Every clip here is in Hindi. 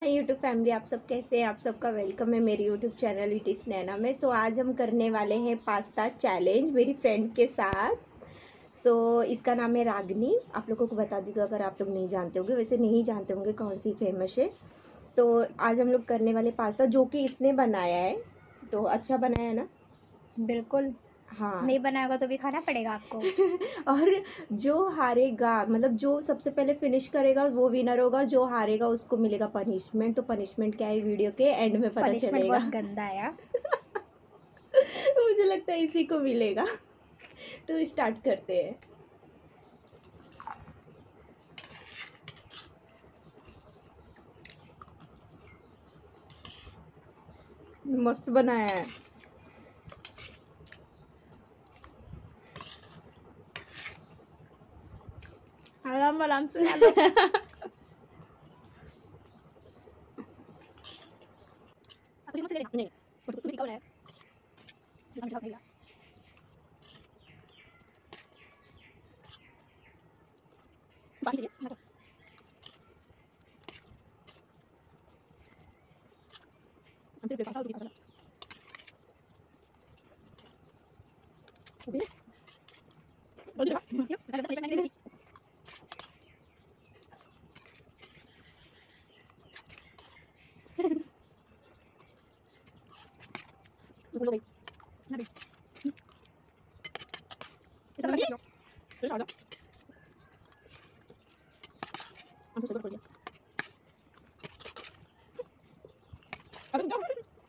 यूट्यूब फैमिली, आप सब कैसे हैं? आप सबका वेलकम है मेरी YouTube channel it is Naina में। सो आज हम करने वाले हैं पास्ता चैलेंज मेरी फ्रेंड के साथ। इसका नाम है रागनी। आप लोगों को बता दी तो अगर आप लोग नहीं जानते होंगे, वैसे नहीं जानते होंगे कौन सी फेमस है। तो आज हम लोग करने वाले पास्ता जो कि इसने बनाया है। तो अच्छा बनाया है ना? बिल्कुल। हाँ, नहीं बनाएगा तो भी खाना पड़ेगा आपको। और जो हारेगा, मतलब जो सबसे पहले फिनिश करेगा वो विनर होगा। जो हारेगा उसको मिलेगा पनिशमेंट। तो पनिशमेंट क्या है वीडियो के एंड में पता पनिशमेंट चलेगा। बहुत गंदा है यार। मुझे लगता है इसी को मिलेगा। तो स्टार्ट करते हैं। मस्त बनाया है। आराम आराम से खा लो। नहीं, तू भी कौन है? बाकी है, मैं तो अंदर पे पासा हो गया। वो भी और देखा क्यों पहले तो पनिशमेंट नहीं दी। बोलो भाई ना भी इतना लगे तो आ जा। हम तो सब कर दिया। अरे जाओ।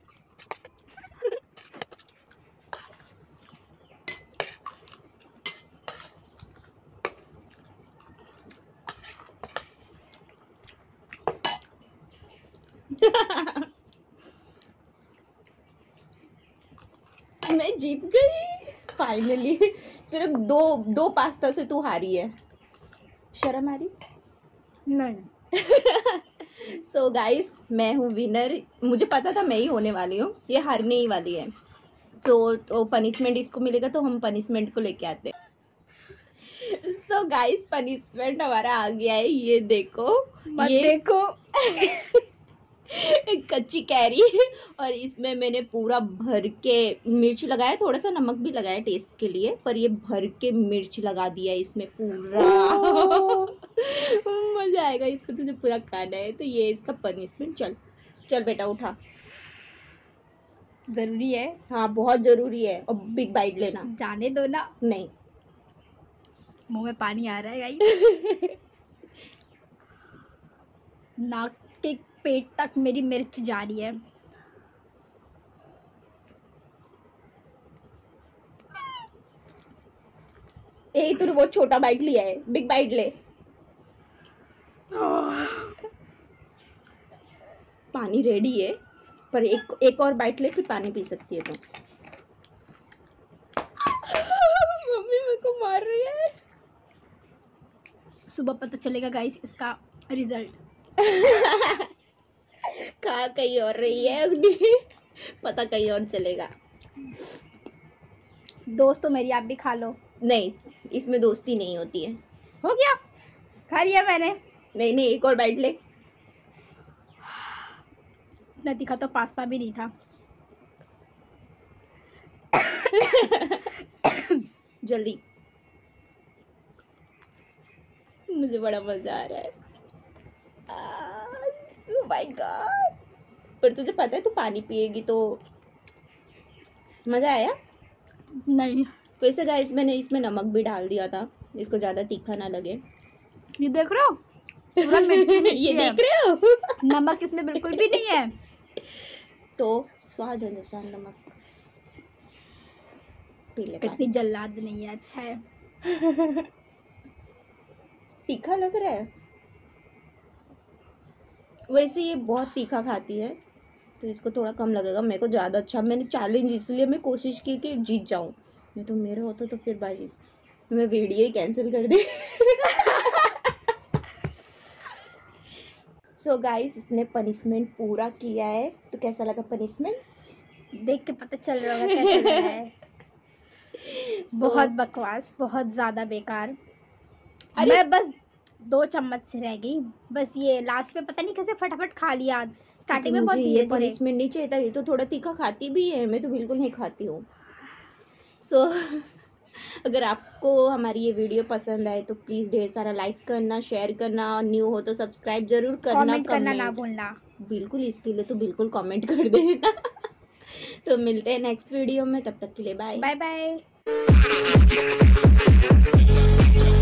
मैं जीत गई फाइनली। सिर्फ दो पास्ता से तू हारी है। शर्म आ रही? नहीं। सो गाइस, मैं हूँ विनर। मुझे पता था मैं ही होने वाली हूँ, ये हारने ही वाली है। तो पनिशमेंट इसको मिलेगा तो हम पनिशमेंट को लेके आते हैं। सो गाइस, पनिशमेंट हमारा आ गया है, ये देखो। मत ये देखो। कच्ची कैरी और इसमें मैंने पूरा भर के मिर्च लगाया, थोड़ा सा नमक भी लगाया टेस्ट के लिए, पर ये भर के मिर्च लगा दिया इसमें पूरा। मजा आएगा, इसको तुझे पूरा खाना है। तो ये इसका पनिशमेंट। चल चल बेटा उठा। जरूरी है। हाँ बहुत जरूरी है। और बिग बाइट लेना। जाने दो ना। नहीं। मुंह में पानी आ रहा है गाइस। नाक के पेट तक मेरी मिर्च जा रही है। यही तूने बहुत छोटा बाइट लिया है, बिग बाइट ले। पानी रेडी है, पर एक और बाइट ले फिर पानी पी सकती है तो। मम्मी मेरे को मार रही है। सुबह पता चलेगा गाइस इसका रिजल्ट। कहाँ कहीं और रही है अग्नि। पता कहीं और चलेगा। दोस्त तो मेरी, आप भी खा लो। नहीं, इसमें दोस्ती नहीं होती है। हो गया, खा लिया मैंने। नहीं नहीं, एक और बाइट ले। इतना तीखा तो पास्ता भी नहीं था। जल्दी, मुझे बड़ा मजा आ रहा है। Oh my god. पर तुझे पता है तू पानी पिएगी तो मजा आया? नहीं। वैसे गाइस, मैंने इसमें नमक भी डाल दिया था, इसको ज्यादा तीखा ना लगे। ये देख रहे हो, पूरा मिर्ची मिर्ची ये है। देख रहे हो? नमक इसमें बिल्कुल भी नहीं है। तो स्वाद अनुसार नमक पी ले। इतनी जल्लाद नहीं है, अच्छा है। तीखा लग रहा है। वैसे ये बहुत तीखा खाती है तो इसको थोड़ा कम लगेगा, मेरे को ज़्यादा अच्छा। मैंने चैलेंज इसलिए मैं कोशिश की कि जीत जाऊं, नहीं तो मेरे होता तो फिर बाजी मैं वीडियो ही कैंसिल कर दी। सो गाइस, इसने पनिशमेंट पूरा किया है। तो कैसा लगा पनिशमेंट? देख के पता चल रहा होगा कैसा लगा है। बहुत बकवास, बहुत ज्यादा बेकार। मैं बस 2 चम्मच से रह गई बस। ये लास्ट में पता नहीं कैसे फटाफट खा लिया। स्टार्टिंग में बहुत मुझे ये धीरे-धीरे। पनिशमेंट नहीं चाहिए था, ये तो थोड़ा तीखा खाती भी है, मैं तो बिल्कुल नहीं खाती हूँ। सो अगर आपको हमारी ये वीडियो पसंद आए तो प्लीज़ ढेर सारा लाइक करना, शेयर करना, और न्यू हो तो सब्सक्राइब जरूर करना, कमेंट करना ना कमेंट भूलना। बिल्कुल, इसके लिए तो बिल्कुल कमेंट कर देना। तो मिलते हैं नेक्स्ट वीडियो में, तब तक के लिए बाय बाय बाय।